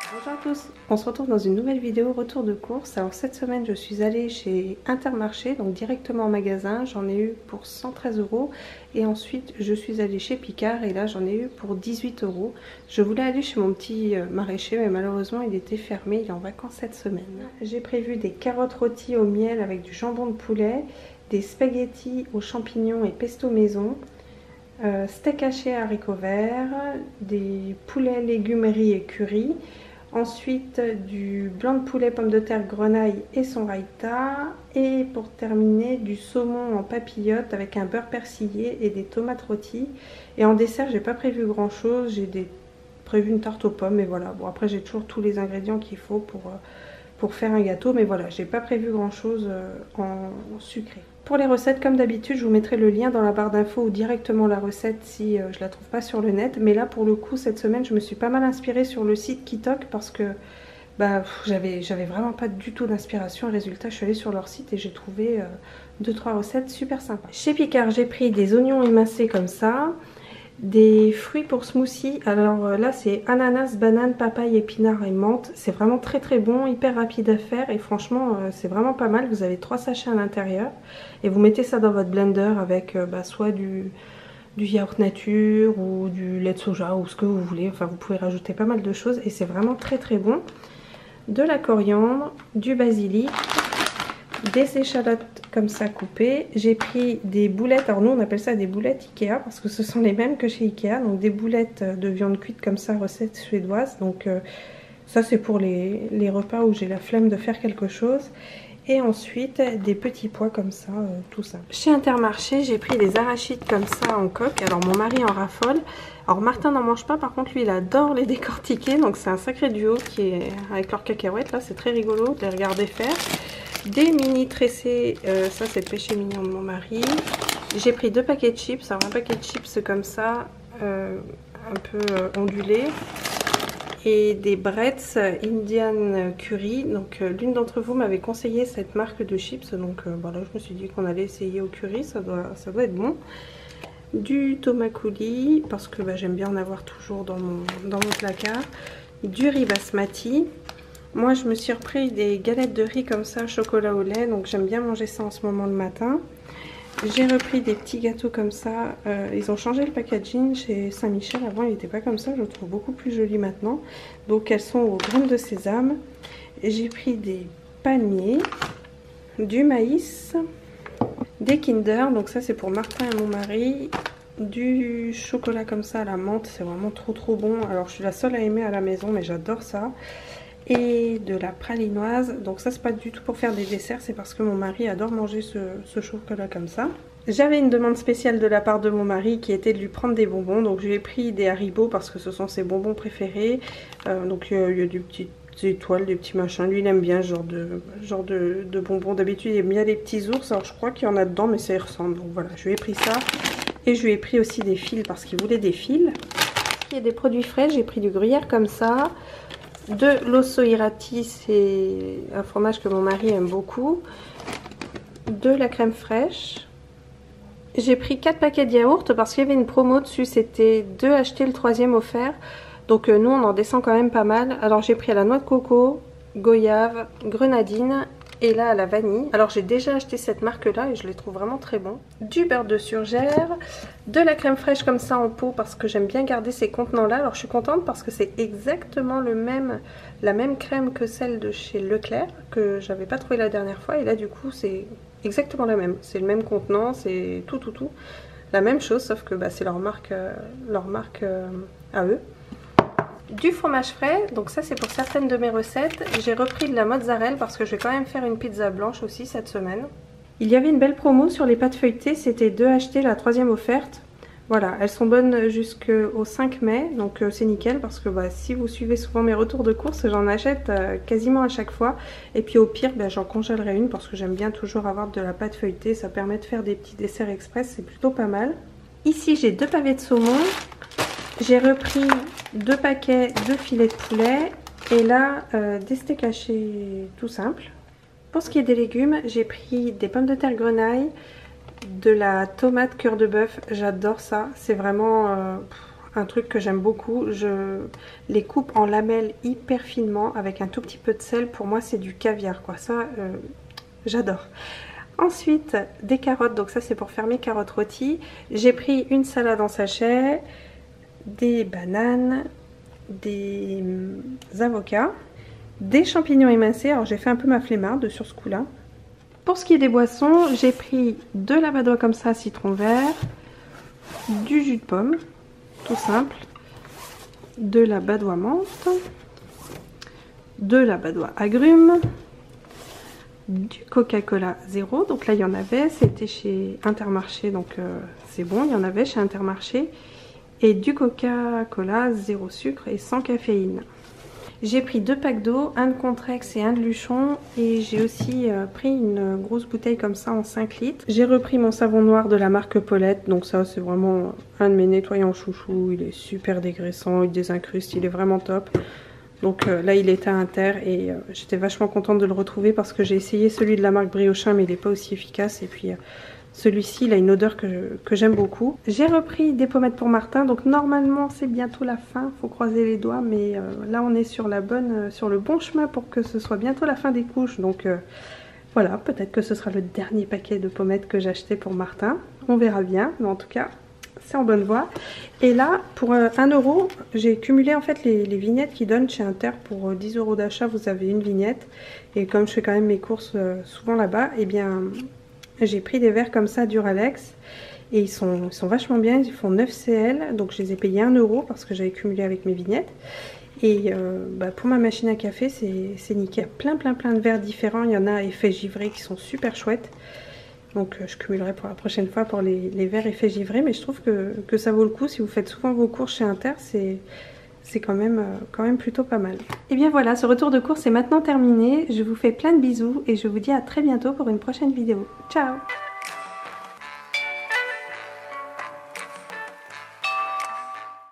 Bonjour à tous, on se retrouve dans une nouvelle vidéo retour de course. Alors cette semaine je suis allée chez Intermarché, donc directement en magasin, j'en ai eu pour 113 €. Et ensuite je suis allée chez Picard et là j'en ai eu pour 18 €. Je voulais aller chez mon petit maraîcher mais malheureusement il était fermé, il est en vacances cette semaine. J'ai prévu des carottes rôties au miel avec du jambon de poulet, des spaghettis aux champignons et pesto maison, steak haché haricots verts, des poulets légumes riz et curry. Ensuite du blanc de poulet, pommes de terre, grenaille et son raïta. Et pour terminer du saumon en papillote avec un beurre persillé et des tomates rôties. Et en dessert j'ai pas prévu grand chose, prévu une tarte aux pommes et voilà. Bon après j'ai toujours tous les ingrédients qu'il faut pour faire un gâteau, mais voilà, j'ai pas prévu grand chose en sucré. Pour les recettes, comme d'habitude, je vous mettrai le lien dans la barre d'infos ou directement la recette si je la trouve pas sur le net. Mais là, pour le coup, cette semaine, je me suis pas mal inspirée sur le site Kitok parce que j'avais vraiment pas du tout d'inspiration. Résultat, je suis allée sur leur site et j'ai trouvé 2-3 recettes super sympas. Chez Picard, j'ai pris des oignons émincés comme ça, des fruits pour smoothie. Alors là c'est ananas, banane, papaye, épinard et menthe. C'est vraiment très très bon, hyper rapide à faire et franchement c'est vraiment pas mal. Vous avez 3 sachets à l'intérieur et vous mettez ça dans votre blender avec soit du yaourt nature ou du lait de soja ou ce que vous voulez. Enfin vous pouvez rajouter pas mal de choses et c'est vraiment très très bon. De la coriandre, du basilic, des échalotes comme ça coupées. J'ai pris des boulettes, alors nous on appelle ça des boulettes Ikea parce que ce sont les mêmes que chez Ikea, donc des boulettes de viande cuite comme ça, recette suédoise. Donc ça c'est pour les repas où j'ai la flemme de faire quelque chose. Et ensuite des petits pois comme ça, tout ça. Chez Intermarché j'ai pris des arachides comme ça en coque, alors mon mari en raffole. Alors Martin n'en mange pas, par contre lui il adore les décortiquer, donc c'est un sacré duo qui est avec leurs cacahuètes là, c'est très rigolo de les regarder faire. Des mini tressés, ça c'est le péché mignon de mon mari. J'ai pris 2 paquets de chips, alors un paquet de chips comme ça, un peu ondulé. Et des Bretz Indian Curry, donc l'une d'entre vous m'avait conseillé cette marque de chips, donc voilà, je me suis dit qu'on allait essayer au curry, ça doit être bon. Du tomate coulis, parce que j'aime bien en avoir toujours dans mon placard. Du riz basmati. Moi je me suis repris des galettes de riz comme ça, chocolat au lait, donc j'aime bien manger ça en ce moment le matin. J'ai repris des petits gâteaux comme ça, ils ont changé le packaging chez Saint-Michel, avant il n'était pas comme ça, je le trouve beaucoup plus joli maintenant. Donc elles sont aux graines de sésame. J'ai pris des palmiers, du maïs, des Kinder, donc ça c'est pour Martin et mon mari. Du chocolat comme ça à la menthe, c'est vraiment trop bon, alors je suis la seule à aimer à la maison mais j'adore ça. Et de la pralinoise, donc ça c'est pas du tout pour faire des desserts, c'est parce que mon mari adore manger ce chocolat comme ça. J'avais une demande spéciale de la part de mon mari qui était de lui prendre des bonbons, donc je lui ai pris des Haribo parce que ce sont ses bonbons préférés. Donc il y a des petites étoiles, des petits machins, lui il aime bien ce genre de bonbons. D'habitude il aime bien les petits ours, alors je crois qu'il y en a dedans mais ça y ressemble, donc voilà, je lui ai pris ça. Et je lui ai pris aussi des fils parce qu'il voulait des fils. Il y a des produits frais, j'ai pris du gruyère comme ça. De l'osso irati, c'est un fromage que mon mari aime beaucoup. De la crème fraîche. J'ai pris 4 paquets de yaourt parce qu'il y avait une promo dessus, c'était 2 achetés, le 3e offert. Donc nous on en descend quand même pas mal. Alors j'ai pris à la noix de coco, goyave, grenadine et là à la vanille. Alors j'ai déjà acheté cette marque là et je les trouve vraiment très bons. Du beurre de surgère, de la crème fraîche comme ça en pot parce que j'aime bien garder ces contenants là. Alors je suis contente parce que c'est exactement la même crème que celle de chez Leclerc que j'avais pas trouvé la dernière fois et là du coup c'est exactement la même. C'est le même contenant, c'est tout la même chose sauf que c'est leur marque à eux. Du fromage frais, donc ça c'est pour certaines de mes recettes. J'ai repris de la mozzarella parce que je vais quand même faire une pizza blanche aussi cette semaine. Il y avait une belle promo sur les pâtes feuilletées, c'était 2 achetés, la 3e offerte. Voilà, elles sont bonnes jusqu'au 5 mai, donc c'est nickel parce que si vous suivez souvent mes retours de course, j'en achète quasiment à chaque fois. Et puis au pire, j'en congèlerai une parce que j'aime bien toujours avoir de la pâte feuilletée, ça permet de faire des petits desserts express, c'est plutôt pas mal. Ici j'ai 2 pavés de saumon. J'ai repris 2 paquets de filets de poulet et là des steaks hachés tout simple. Pour ce qui est des légumes, j'ai pris des pommes de terre grenaille, de la tomate cœur de bœuf, j'adore ça, c'est vraiment un truc que j'aime beaucoup. Je les coupe en lamelles hyper finement avec un tout petit peu de sel. Pour moi c'est du caviar quoi, ça j'adore. Ensuite des carottes, donc ça c'est pour faire mes carottes rôties. J'ai pris une salade en sachet, des bananes, des avocats, des champignons émincés. Alors j'ai fait un peu ma flemmarde sur ce coup là. Pour ce qui est des boissons, j'ai pris de la badoie comme ça, citron vert, du jus de pomme, tout simple, de la badoie menthe, de la badoie agrumes, du Coca-Cola zéro, donc là il y en avait, c'était chez Intermarché, donc c'est bon, il y en avait chez Intermarché, et du Coca-Cola zéro sucre et sans caféine. J'ai pris 2 packs d'eau, un de Contrex et un de Luchon, et j'ai aussi pris une grosse bouteille comme ça en 5 litres. J'ai repris mon savon noir de la marque Paulette, donc ça c'est vraiment un de mes nettoyants chouchou, il est super dégraissant, il désincruste, il est vraiment top. Donc là il était à Inter et j'étais vachement contente de le retrouver parce que j'ai essayé celui de la marque Briochin mais il n'est pas aussi efficace, et puis celui-ci il a une odeur que j'aime beaucoup. J'ai repris des pommettes pour Martin, donc normalement c'est bientôt la fin, faut croiser les doigts, mais là on est sur le bon chemin pour que ce soit bientôt la fin des couches, donc voilà, peut-être que ce sera le dernier paquet de pommettes que j'ai acheté pour Martin, on verra bien, mais en tout cas c'est en bonne voie. Et là pour 1 €, j'ai cumulé en fait les vignettes qui donnent chez Inter. Pour 10 € d'achat vous avez une vignette, et comme je fais quand même mes courses souvent là-bas, et bien j'ai pris des verres comme ça Duralex, et ils sont vachement bien, ils font 9 cl, donc je les ai payés 1 € parce que j'avais cumulé avec mes vignettes. Et pour ma machine à café c'est nickel, plein de verres différents, il y en a effet givré qui sont super chouettes. Donc je cumulerai pour la prochaine fois pour les verres effet givré, mais je trouve que ça vaut le coup si vous faites souvent vos courses chez Inter, c'est quand même plutôt pas mal. Et bien voilà, ce retour de course est maintenant terminé. Je vous fais plein de bisous et je vous dis à très bientôt pour une prochaine vidéo. Ciao!